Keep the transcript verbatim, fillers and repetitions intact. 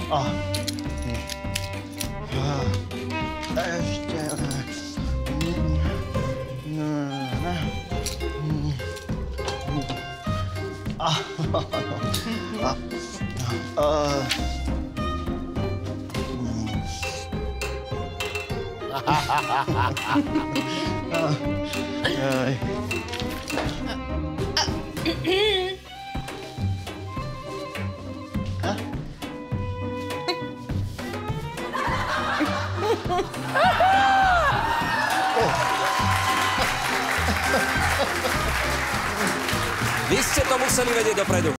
A. Ešte. A. Vy ste to museli vedieť dopredu.